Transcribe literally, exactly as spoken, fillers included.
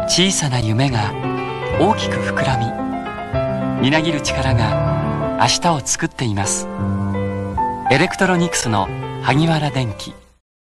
小さな夢が大きく膨らみ、みなぎる力が明日を作っています。エレクトロニクスの萩原電機。